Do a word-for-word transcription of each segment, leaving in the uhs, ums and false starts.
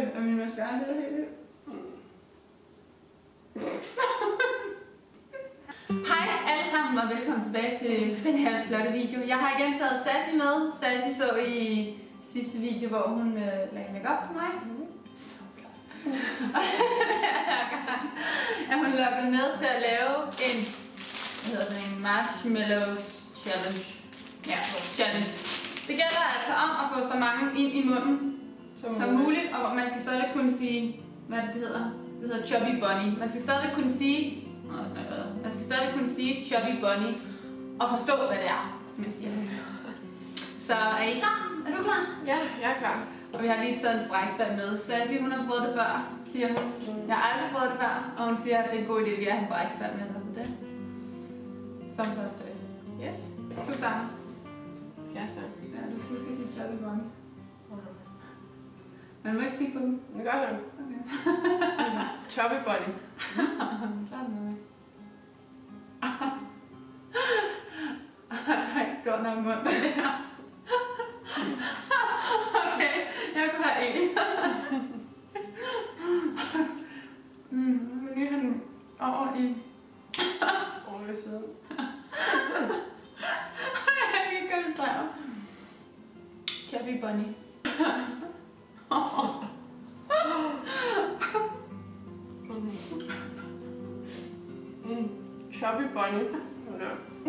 Og min mascara er helt vildt. Hej alle sammen og velkommen tilbage til den her flotte video. Jeg har igen taget Sassy med. Sassy så i sidste video, hvor hun øh, lagde make-up på mig. Så flot. Og den her gang er hun lukket med til at lave en, hvad hedder sådan en marshmallows challenge. Ja, challenge. Det gælder altså om at få så mange ind i munden som, som muligt, og man skal stadig kunne sige, hvad det, det hedder? Det hedder Chubby Bunny. Man skal stadig kunne sige, man skal stadig kunne sige Chubby Bunny og forstå, hvad det er, man siger. Så er I klar? Er du klar? Ja, jeg er klar. Og vi har lige taget en brækspand med. Sassy, hun har prøvet det før, siger hun. Jeg har aldrig prøvet det før, og hun siger, at det er en god idé, at vi har en brækspand med. Så det. Thumbs up for det. Yes. Du starter. Ja, så. Ja, du skal huske at sige Chubby Bunny. Man må ikke kigge på dem. Det gør jeg. Okay. Chubby Bunny. Klart noget. Ej, det går nok i munden. Okay, jeg kunne have en. Mm, jeg vil lige have den over i... Over ved siden. Jeg kan ikke gøre det drejer. Chubby Bunny. Mm. Chubby Bunny. Ja.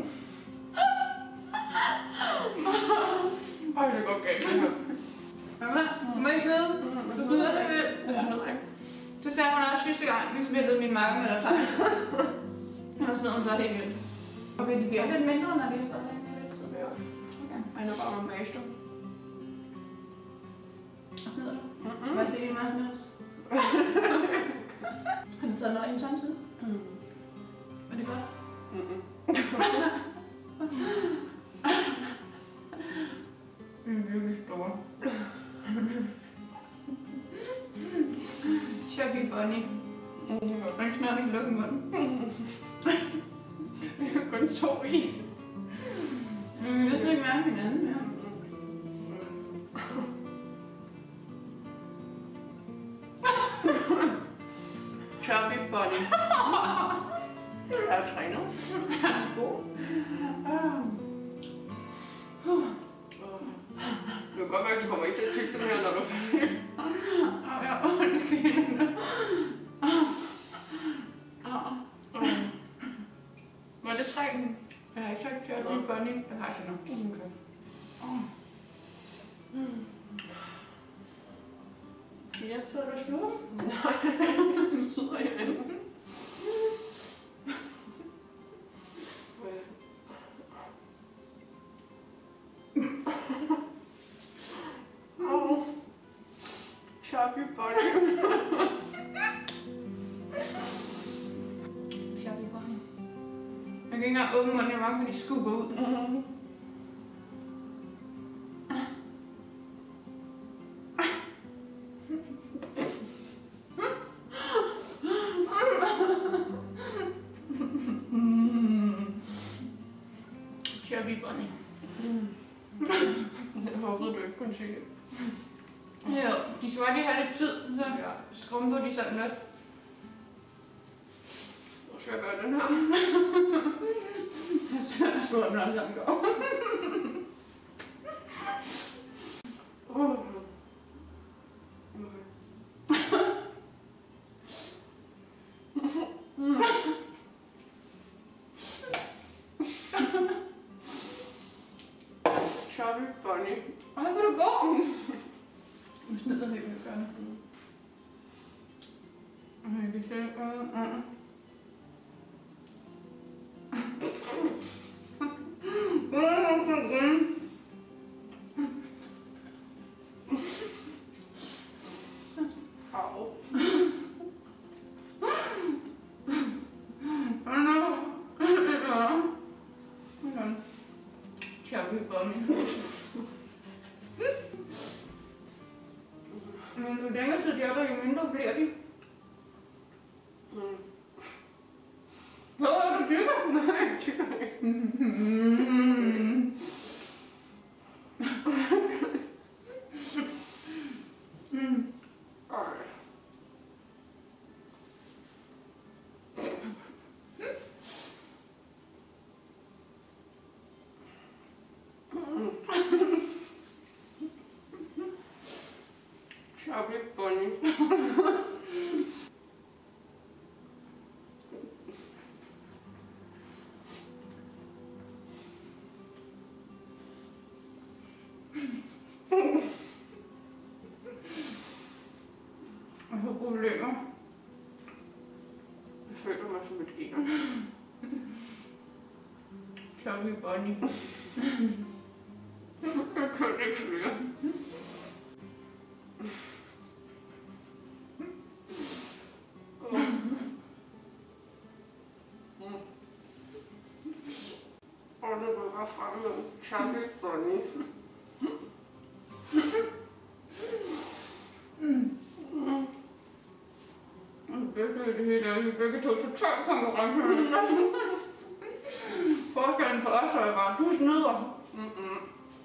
Ej, det går galt det her. Hvad? Du må ikke snyde. Du snyder det vildt. Jeg snyder ikke. Det sagde hun også sidste gang, vi spillede min makke med dig tegn. Nu snyder hun så helt vildt. Okay, det bliver lidt mindre, når vi har fået det lidt. Så vil jeg også. Okay. Ej, nu bare med master. Og snyder du? Mm-mm. Må jeg se din marshmallows? Har du taget noget ind samtidig? Mm. Er det godt? Mm-mm. Det er virkelig store. Chubby Bunny. Man kan snart ikke lukke munden. Vi har kun to i. Men vi vil næsten ikke mærke hinanden mere. Chubby Bunny. Jeg er trænet. Er du god? Det kan godt være, at du kommer ikke til at tykke dem her, når du er færdig. Åh, jeg har ondt i knæene. Var det tre? Jeg har ikke sagt Chubby Bunny. Det har jeg nu. Okay. Ja, så er du slået. Nej, nu sidder jeg inde. Chubby Bunny. Chubby Bunny. Jeg kan ikke engang åbne munden, jeg er bange for, de skubber ud. Mm. Chubby Bunny. Jeg håbede, du ikke kunne se det. Ja, de skal bare lige have lidt tid, så skrumper de sådan lidt. Hvor skal jeg gøre den her? Jeg tror, den også sådan går. Uh. Chubby Bunny. Og hvor kan du gå? Nu snyder helt vildt godt. Okay, vi ser det. Au. Chubby Bunny. Men jo længere tid de er der, jo mindre bliver de. Mm. Hvad er du tykker? Nej, jeg tykker ikke. Mm. Mm. Ej. Chubby bunny. Og så problemer. Jeg føler mig som et æg. Chubby bunny. Jeg kan ikke flere. Og det var bare frem med Chubby bunny. Begge det hele er vi begge to totalt konkurrencemennesker. Forskellen for os er bare, du snyder. Mm-mm.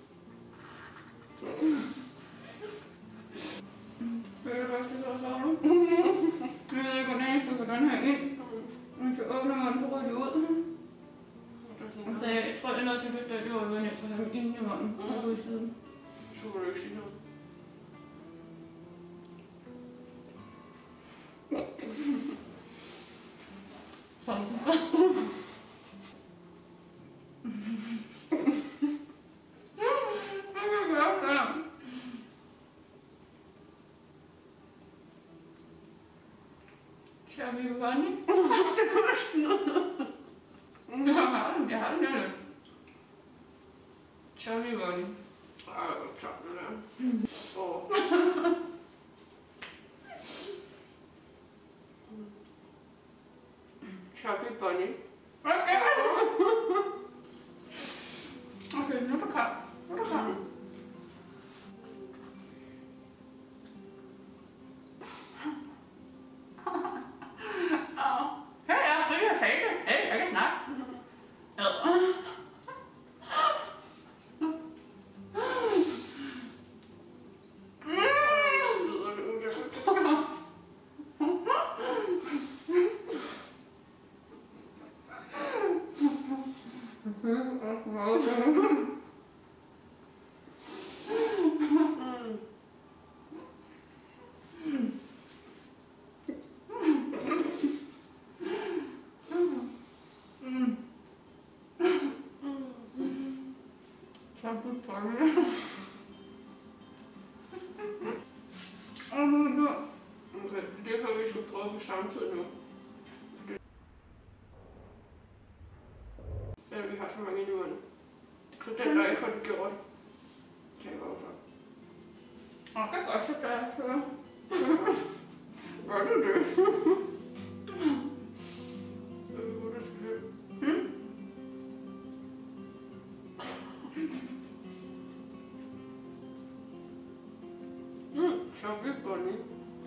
Det er det første, så savner. Jeg ved ikke, hvordan jeg skal få den her ind. Hvis jeg åbner munden, så ryger de ud. Så jeg tror, jeg er nødt til at bestå det over, jeg tager dem ind i munden og ud i siden. Så kan du ikke sige noget. Sådan. Hvad kan jeg gøre der? Chubby bunny? Jeg har den, jeg har den her lidt. Chubby bunny. Ej, hvor klart det der. Åh. Chubby bunny. Okay. Okay, nu er du klar. Nu er du klar. Hey, jeg er fri af fase. Hey, jeg kan snakke. Ja. Lyder det ulækkert. Chubby bunny. Åh, nu er det. Okay, det kan vi skal prøve på samtidig nu. Eller vi har så mange i munden. Så den der ikke har det gjort, kan jeg godt for. Åh, det er godt, så gør jeg det. Gør du det? Jeg ved, hvor det skal hen. Hmm? Mm, Chubby bunny.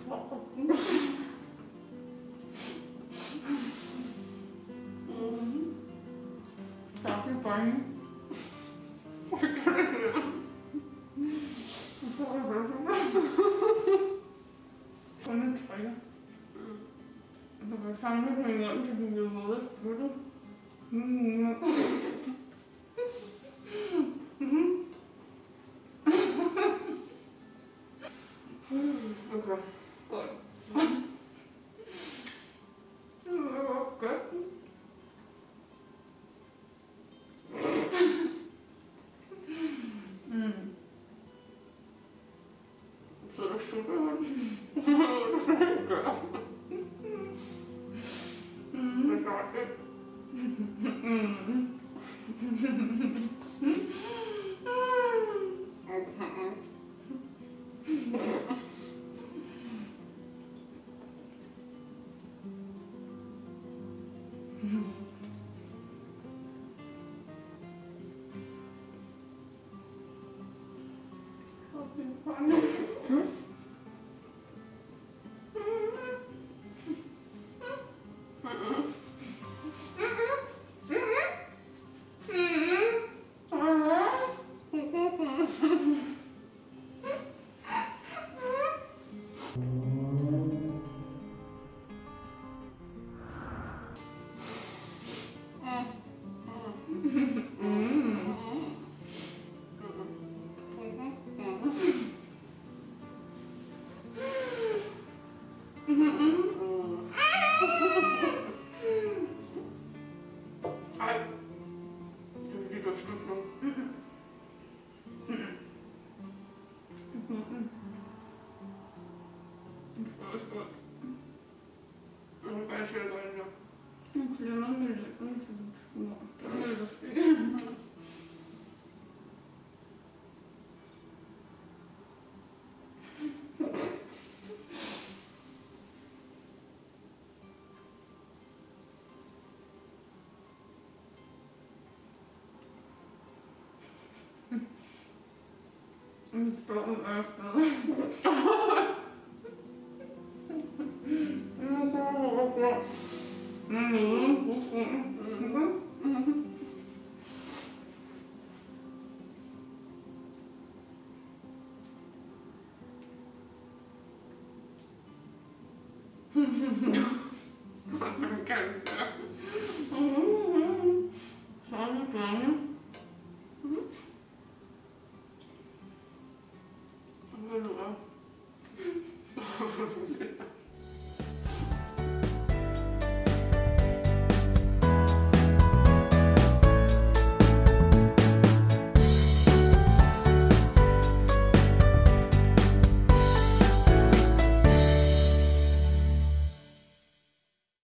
Mm. Chubby bunny. Hvad gør det her? Kun en trigger. Du kan samle den i munden, så du bliver våde. Ved du? Mm. Okay. Godt. Det var godt. Mm. Så er der sukker. Hvad skal jeg gøre? Mm. Hvad gør det? Mm. Okay. Ej. Det er fordi, du er slut nu. Nu kan jeg se det godt nu. Nu glemmer jeg lidt. Nu glemmer jeg lidt. Mit barn er stadig. Nu går det godt. Man kan det.